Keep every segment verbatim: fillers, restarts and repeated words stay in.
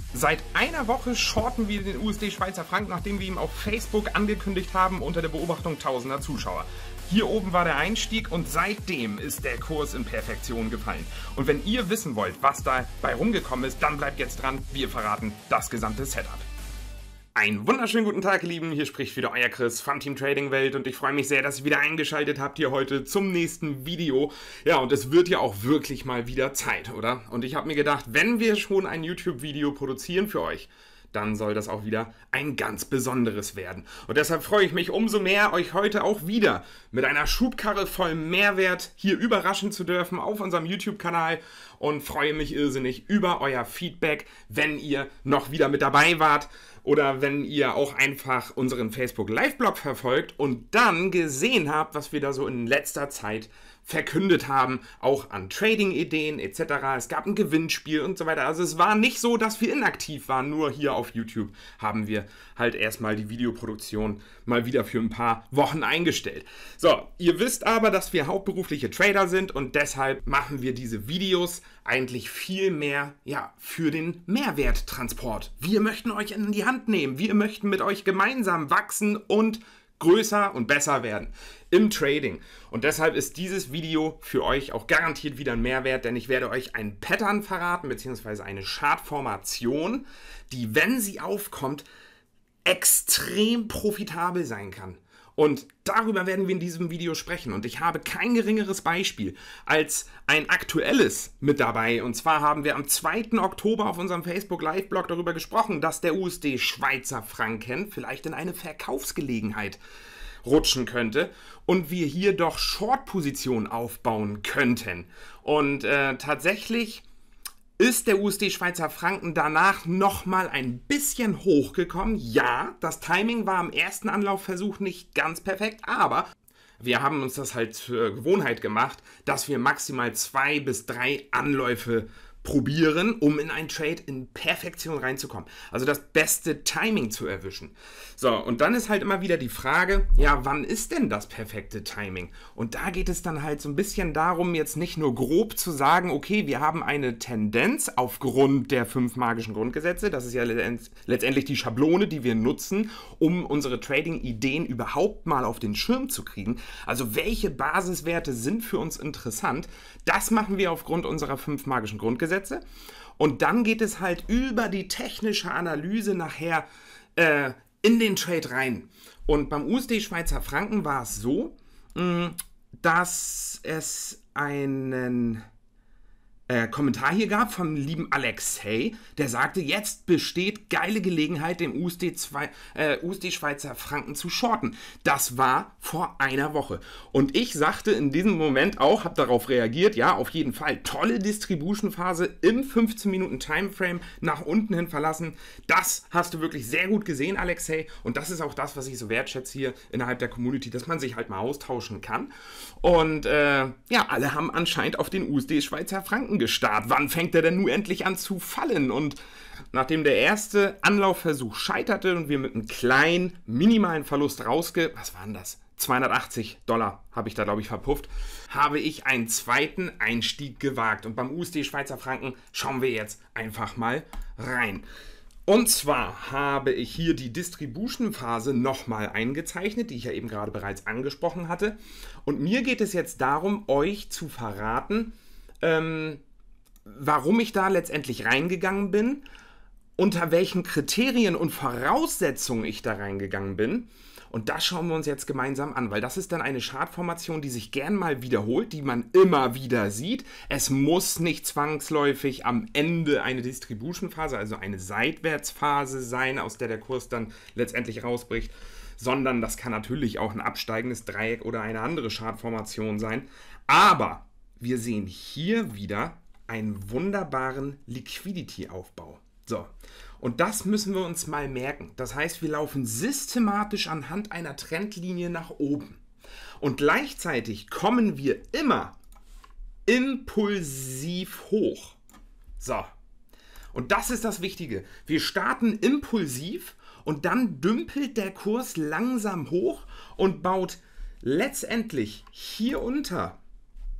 Seit einer Woche shorten wir den U S D Schweizer Franken, nachdem wir ihn auf Facebook angekündigt haben, unter der Beobachtung tausender Zuschauer. Hier oben war der Einstieg und seitdem ist der Kurs in Perfektion gefallen. Und wenn ihr wissen wollt, was dabei rumgekommen ist, dann bleibt jetzt dran, wir verraten das gesamte Setup. Einen wunderschönen guten Tag, ihr Lieben, hier spricht wieder euer Chris von Team Trading Welt und ich freue mich sehr, dass ihr wieder eingeschaltet habt hier heute zum nächsten Video. Ja, und es wird ja auch wirklich mal wieder Zeit, oder? Und ich habe mir gedacht, wenn wir schon ein YouTube-Video produzieren für euch, dann soll das auch wieder ein ganz besonderes werden. Und deshalb freue ich mich umso mehr, euch heute auch wieder mit einer Schubkarre voll Mehrwert hier überraschen zu dürfen auf unserem YouTube-Kanal und freue mich irrsinnig über euer Feedback, wenn ihr noch wieder mit dabei wart oder wenn ihr auch einfach unseren Facebook-Live-Blog verfolgt und dann gesehen habt, was wir da so in letzter Zeit verkündet haben, auch an Trading-Ideen et cetera. Es gab ein Gewinnspiel und so weiter. Also es war nicht so, dass wir inaktiv waren, nur hier auf YouTube haben wir halt erstmal die Videoproduktion mal wieder für ein paar Wochen eingestellt. So, ihr wisst aber, dass wir hauptberufliche Trader sind und deshalb machen wir diese Videos eigentlich viel mehr ja, für den Mehrwerttransport. Wir möchten euch in die Hand nehmen, wir möchten mit euch gemeinsam wachsen und größer und besser werden im Trading. Und deshalb ist dieses Video für euch auch garantiert wieder ein Mehrwert, denn ich werde euch ein Pattern verraten, beziehungsweise eine Chartformation, die, wenn sie aufkommt, extrem profitabel sein kann. Und darüber werden wir in diesem Video sprechen. Und ich habe kein geringeres Beispiel als ein aktuelles mit dabei. Und zwar haben wir am zweiten Oktober auf unserem Facebook Live-Blog darüber gesprochen, dass der U S D Schweizer Franken vielleicht in eine Verkaufsgelegenheit rutschen könnte und wir hier doch Short-Positionen aufbauen könnten. Und äh, tatsächlich ist der U S D Schweizer Franken danach nochmal ein bisschen hochgekommen. Ja, das Timing war im ersten Anlaufversuch nicht ganz perfekt, aber wir haben uns das halt zur Gewohnheit gemacht, dass wir maximal zwei bis drei Anläufe probieren, um in einen Trade in Perfektion reinzukommen. Also das beste Timing zu erwischen. So, und dann ist halt immer wieder die Frage, ja, wann ist denn das perfekte Timing? Und da geht es dann halt so ein bisschen darum, jetzt nicht nur grob zu sagen, okay, wir haben eine Tendenz aufgrund der fünf magischen Grundgesetze, das ist ja letztendlich die Schablone, die wir nutzen, um unsere Trading-Ideen überhaupt mal auf den Schirm zu kriegen. Also welche Basiswerte sind für uns interessant? Das machen wir aufgrund unserer fünf magischen Grundgesetze. Und dann geht es halt über die technische Analyse nachher äh, in den Trade rein. Und beim U S D Schweizer Franken war es so, mh, dass es einen äh, Kommentar hier gab vom lieben Alexei, der sagte, jetzt besteht geile Gelegenheit, den U S D, zwei, äh, U S D Schweizer Franken zu shorten. Das war vor einer Woche. Und ich sagte in diesem Moment auch, habe darauf reagiert, ja, auf jeden Fall, tolle Distribution-Phase im fünfzehn Minuten Timeframe nach unten hin verlassen. Das hast du wirklich sehr gut gesehen, Alexei. Und das ist auch das, was ich so wertschätze hier innerhalb der Community, dass man sich halt mal austauschen kann. Und äh, ja, alle haben anscheinend auf den U S D Schweizer Franken gestarrt. Wann fängt er denn nun endlich an zu fallen? Und nachdem der erste Anlaufversuch scheiterte und wir mit einem kleinen, minimalen Verlust rausge... Was waren das? zweihundertachtzig Dollar habe ich da, glaube ich, verpufft, habe ich einen zweiten Einstieg gewagt. Und beim U S D Schweizer Franken schauen wir jetzt einfach mal rein. Und zwar habe ich hier die Distribution-Phase nochmal eingezeichnet, die ich ja eben gerade bereits angesprochen hatte. Und mir geht es jetzt darum, euch zu verraten, ähm, warum ich da letztendlich reingegangen bin, unter welchen Kriterien und Voraussetzungen ich da reingegangen bin. Und das schauen wir uns jetzt gemeinsam an, weil das ist dann eine Chartformation, die sich gern mal wiederholt, die man immer wieder sieht. Es muss nicht zwangsläufig am Ende eine Distribution-Phase, also eine Seitwärtsphase sein, aus der der Kurs dann letztendlich rausbricht, sondern das kann natürlich auch ein absteigendes Dreieck oder eine andere Chartformation sein. Aber wir sehen hier wieder einen wunderbaren Liquidity-Aufbau. So, und das müssen wir uns mal merken. Das heißt, wir laufen systematisch anhand einer Trendlinie nach oben. Und gleichzeitig kommen wir immer impulsiv hoch. So, und das ist das Wichtige. Wir starten impulsiv und dann dümpelt der Kurs langsam hoch und baut letztendlich hier unter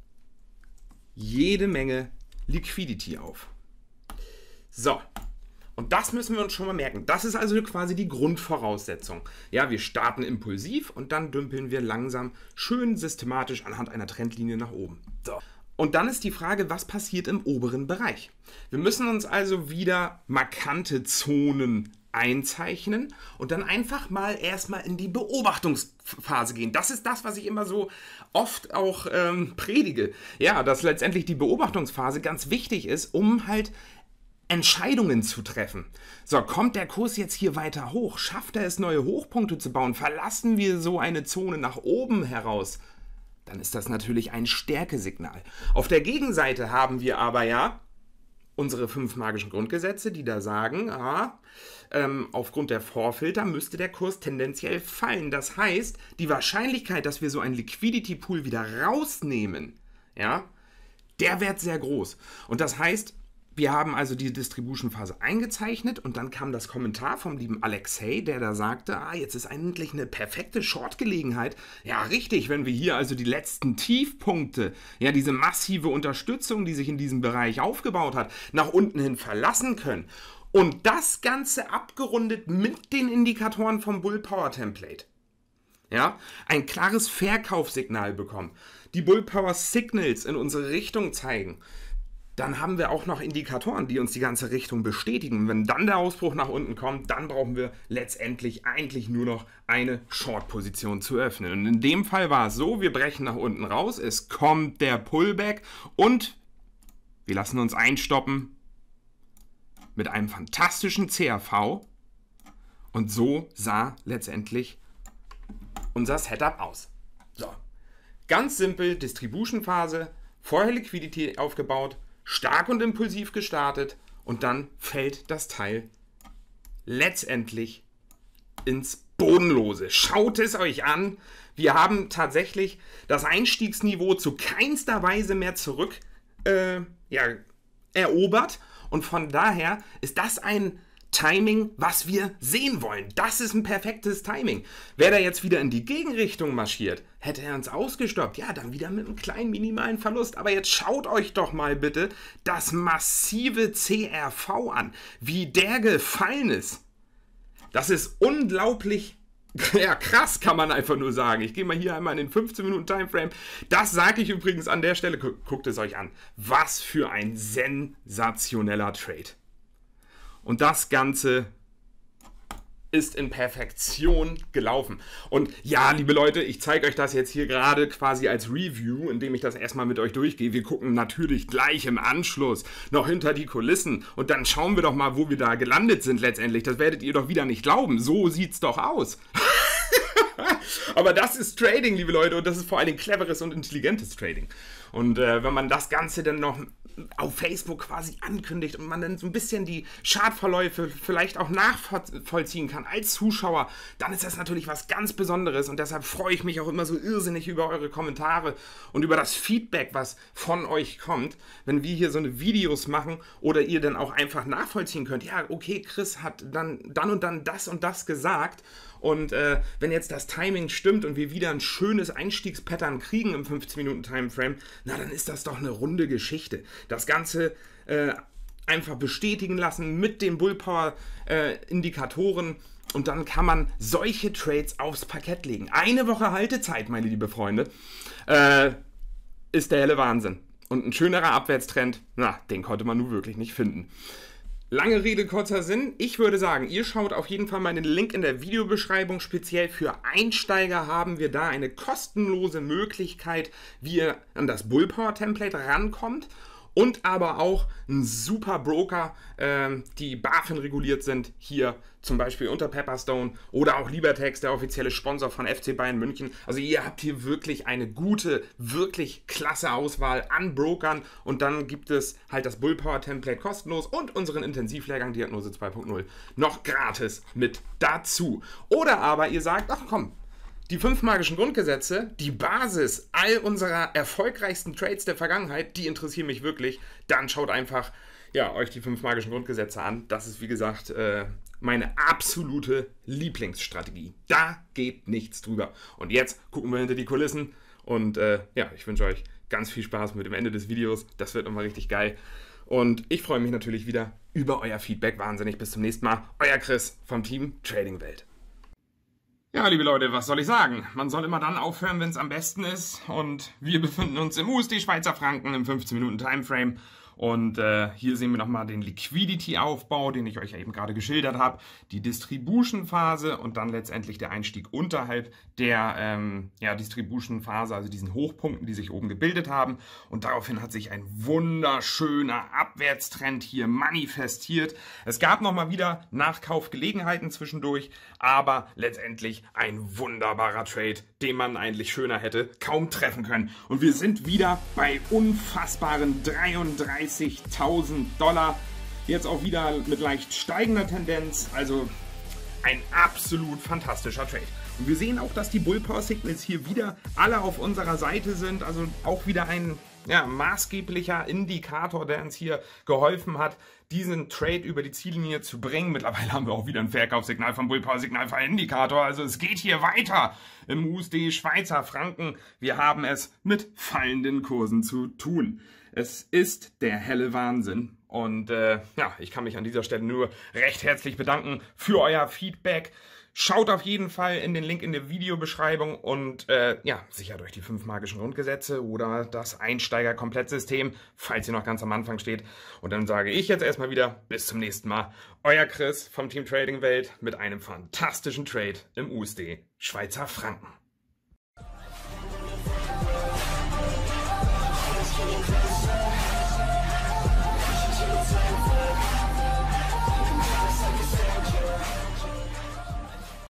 jede Menge Liquidity auf. So, Und das müssen wir uns schon mal merken. Das ist also quasi die Grundvoraussetzung. Ja, wir starten impulsiv und dann dümpeln wir langsam schön systematisch anhand einer Trendlinie nach oben. So. Und dann ist die Frage, was passiert im oberen Bereich? Wir müssen uns also wieder markante Zonen einzeichnen und dann einfach mal erstmal in die Beobachtungsphase gehen. Das ist das, was ich immer so oft auch ähm, predige. Ja, dass letztendlich die Beobachtungsphase ganz wichtig ist, um halt Entscheidungen zu treffen. So, kommt der Kurs jetzt hier weiter hoch? Schafft er es, neue Hochpunkte zu bauen? Verlassen wir so eine Zone nach oben heraus? Dann ist das natürlich ein Stärkesignal. Auf der Gegenseite haben wir aber ja unsere fünf magischen Grundgesetze, die da sagen, ah, ähm, aufgrund der Vorfilter müsste der Kurs tendenziell fallen. Das heißt, die Wahrscheinlichkeit, dass wir so einen Liquidity Pool wieder rausnehmen, ja, der wird sehr groß. Und das heißt, wir haben also die Distribution-Phase eingezeichnet und dann kam das Kommentar vom lieben Alexei, der da sagte, ah, jetzt ist eigentlich eine perfekte Short-Gelegenheit. Ja, richtig, wenn wir hier also die letzten Tiefpunkte, ja, diese massive Unterstützung, die sich in diesem Bereich aufgebaut hat, nach unten hin verlassen können. Und das Ganze abgerundet mit den Indikatoren vom Bull Power Template. Ja, ein klares Verkaufssignal bekommen. Die Bull Power Signals in unsere Richtung zeigen. Dann haben wir auch noch Indikatoren, die uns die ganze Richtung bestätigen. Wenn dann der Ausbruch nach unten kommt, dann brauchen wir letztendlich eigentlich nur noch eine Short-Position zu öffnen. Und in dem Fall war es so, wir brechen nach unten raus, es kommt der Pullback und wir lassen uns einstoppen mit einem fantastischen C R V. Und so sah letztendlich unser Setup aus. So, ganz simpel, Distribution-Phase, vorher Liquidity aufgebaut, stark und impulsiv gestartet und dann fällt das Teil letztendlich ins Bodenlose. Schaut es euch an. Wir haben tatsächlich das Einstiegsniveau zu keinster Weise mehr zurück äh, ja, erobert und von daher ist das ein Timing, was wir sehen wollen. Das ist ein perfektes Timing. Wäre da jetzt wieder in die Gegenrichtung marschiert, hätte er uns ausgestoppt. Ja, dann wieder mit einem kleinen minimalen Verlust. Aber jetzt schaut euch doch mal bitte das massive C R V an. Wie der gefallen ist. Das ist unglaublich ja, krass, kann man einfach nur sagen. Ich gehe mal hier einmal in den fünfzehn Minuten Timeframe. Das sage ich übrigens an der Stelle. Guckt es euch an. Was für ein sensationeller Trade. Und das Ganze ist in Perfektion gelaufen. Und ja, liebe Leute, ich zeige euch das jetzt hier gerade quasi als Review, indem ich das erstmal mit euch durchgehe. Wir gucken natürlich gleich im Anschluss noch hinter die Kulissen und dann schauen wir doch mal, wo wir da gelandet sind letztendlich. Das werdet ihr doch wieder nicht glauben. So sieht's doch aus. Aber das ist Trading, liebe Leute, und das ist vor allem cleveres und intelligentes Trading. Und äh, wenn man das Ganze dann noch auf Facebook quasi ankündigt und man dann so ein bisschen die Chartverläufe vielleicht auch nachvollziehen kann als Zuschauer, dann ist das natürlich was ganz Besonderes und deshalb freue ich mich auch immer so irrsinnig über eure Kommentare und über das Feedback, was von euch kommt, wenn wir hier so eine Videos machen oder ihr dann auch einfach nachvollziehen könnt, ja, okay, Chris hat dann, dann und dann das und das gesagt. Und äh, wenn jetzt das Timing stimmt und wir wieder ein schönes Einstiegspattern kriegen im fünfzehn Minuten Timeframe, na dann ist das doch eine runde Geschichte. Das Ganze äh, einfach bestätigen lassen mit den Bullpower äh, Indikatoren und dann kann man solche Trades aufs Parkett legen. Eine Woche Haltezeit, meine liebe Freunde, äh, ist der helle Wahnsinn. Und ein schönerer Abwärtstrend, na, den konnte man nun wirklich nicht finden. Lange Rede, kurzer Sinn. Ich würde sagen, ihr schaut auf jeden Fall mal den Link in der Videobeschreibung. Speziell für Einsteiger haben wir da eine kostenlose Möglichkeit, wie ihr an das Bull Power Template rankommt. Und aber auch ein super Broker, äh, die BaFin reguliert sind, hier zum Beispiel unter Pepperstone oder auch Libertex, der offizielle Sponsor von F C Bayern München. Also ihr habt hier wirklich eine gute, wirklich klasse Auswahl an Brokern und dann gibt es halt das Bull Power Template kostenlos und unseren Intensivlehrgang Diagnose zwei punkt null noch gratis mit dazu. Oder aber ihr sagt, ach komm, die fünf magischen Grundgesetze, die Basis all unserer erfolgreichsten Trades der Vergangenheit, die interessieren mich wirklich. Dann schaut einfach ja, euch die fünf magischen Grundgesetze an. Das ist, wie gesagt, äh, meine absolute Lieblingsstrategie. Da geht nichts drüber. Und jetzt gucken wir hinter die Kulissen. Und äh, ja, ich wünsche euch ganz viel Spaß mit dem Ende des Videos. Das wird nochmal richtig geil. Und ich freue mich natürlich wieder über euer Feedback. Wahnsinnig. Bis zum nächsten Mal. Euer Chris vom Team Trading Welt. Ja, liebe Leute, was soll ich sagen? Man soll immer dann aufhören, wenn es am besten ist. Und wir befinden uns im U S D Schweizer Franken im fünfzehn Minuten Timeframe. Und äh, hier sehen wir nochmal den Liquidity-Aufbau, den ich euch ja eben gerade geschildert habe, die Distribution-Phase und dann letztendlich der Einstieg unterhalb der ähm, ja, Distribution-Phase, also diesen Hochpunkten, die sich oben gebildet haben. Und daraufhin hat sich ein wunderschöner Abwärtstrend hier manifestiert. Es gab nochmal wieder Nachkaufgelegenheiten zwischendurch, aber letztendlich ein wunderbarer Trade, den man eigentlich schöner hätte kaum treffen können. Und wir sind wieder bei unfassbaren dreiunddreißigtausend Dollar. Jetzt auch wieder mit leicht steigender Tendenz. Also ein absolut fantastischer Trade. Und wir sehen auch, dass die Bull Power Signals hier wieder alle auf unserer Seite sind. Also auch wieder ein ja, maßgeblicher Indikator, der uns hier geholfen hat, diesen Trade über die Ziellinie zu bringen. Mittlerweile haben wir auch wieder ein Verkaufssignal vom Bull Power Signal für Indikator. Also es geht hier weiter im U S D Schweizer Franken. Wir haben es mit fallenden Kursen zu tun. Es ist der helle Wahnsinn. Und äh, ja, ich kann mich an dieser Stelle nur recht herzlich bedanken für euer Feedback. Schaut auf jeden Fall in den Link in der Videobeschreibung und äh, ja, sichert euch die fünf magischen Grundgesetze oder das Einsteiger-Komplettsystem, falls ihr noch ganz am Anfang steht. Und dann sage ich jetzt erstmal wieder bis zum nächsten Mal. Euer Chris vom Team Trading Welt mit einem fantastischen Trade im U S D Schweizer Franken.